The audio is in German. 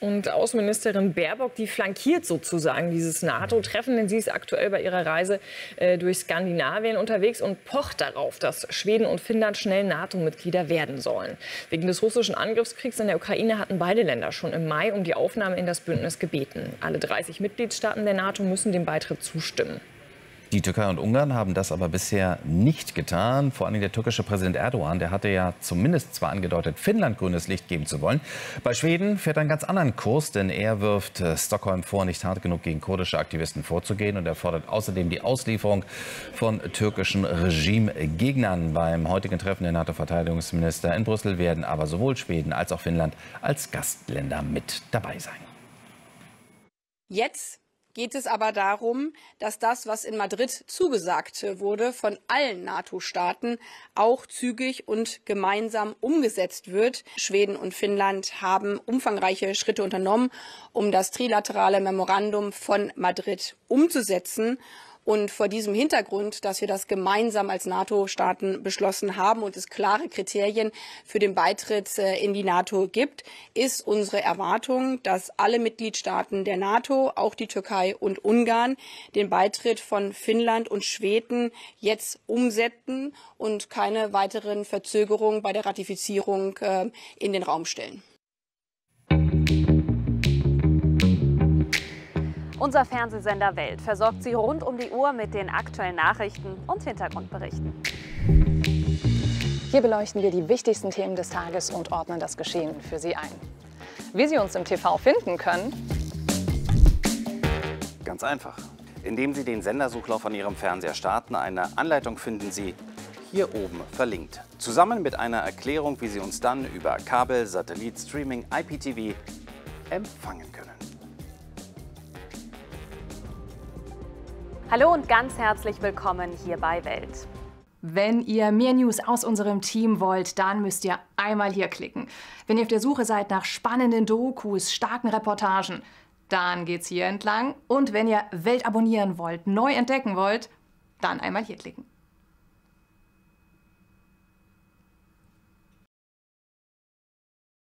Und Außenministerin Baerbock, die flankiert sozusagen dieses NATO-Treffen, denn sie ist aktuell bei ihrer Reise durch Skandinavien unterwegs und pocht darauf, dass Schweden und Finnland schnell NATO-Mitglieder werden sollen. Wegen des russischen Angriffskriegs in der Ukraine hatten beide Länder schon im Mai um die Aufnahme in das Bündnis gebeten. Alle 30 Mitgliedstaaten der NATO müssen dem Beitritt zustimmen. Die Türkei und Ungarn haben das aber bisher nicht getan. Vor allem der türkische Präsident Erdogan, der hatte ja zumindest zwar angedeutet, Finnland grünes Licht geben zu wollen. Bei Schweden fährt er einen ganz anderen Kurs, denn er wirft Stockholm vor, nicht hart genug gegen kurdische Aktivisten vorzugehen. Und er fordert außerdem die Auslieferung von türkischen Regimegegnern. Beim heutigen Treffen der NATO-Verteidigungsminister in Brüssel werden aber sowohl Schweden als auch Finnland als Gastländer mit dabei sein. Jetzt geht es aber darum, dass das, was in Madrid zugesagt wurde, von allen NATO-Staaten auch zügig und gemeinsam umgesetzt wird. Schweden und Finnland haben umfangreiche Schritte unternommen, um das trilaterale Memorandum von Madrid umzusetzen. Und vor diesem Hintergrund, dass wir das gemeinsam als NATO-Staaten beschlossen haben und es klare Kriterien für den Beitritt in die NATO gibt, ist unsere Erwartung, dass alle Mitgliedstaaten der NATO, auch die Türkei und Ungarn, den Beitritt von Finnland und Schweden jetzt umsetzen und keine weiteren Verzögerungen bei der Ratifizierung in den Raum stellen. Unser Fernsehsender Welt versorgt Sie rund um die Uhr mit den aktuellen Nachrichten und Hintergrundberichten. Hier beleuchten wir die wichtigsten Themen des Tages und ordnen das Geschehen für Sie ein. Wie Sie uns im TV finden können? Ganz einfach. Indem Sie den Sendersuchlauf an Ihrem Fernseher starten, eine Anleitung finden Sie hier oben verlinkt. Zusammen mit einer Erklärung, wie Sie uns dann über Kabel, Satellit, Streaming, IPTV empfangen können. Hallo und ganz herzlich willkommen hier bei Welt. Wenn ihr mehr News aus unserem Team wollt, dann müsst ihr einmal hier klicken. Wenn ihr auf der Suche seid nach spannenden Dokus, starken Reportagen, dann geht's hier entlang. Und wenn ihr Welt abonnieren wollt, neu entdecken wollt, dann einmal hier klicken.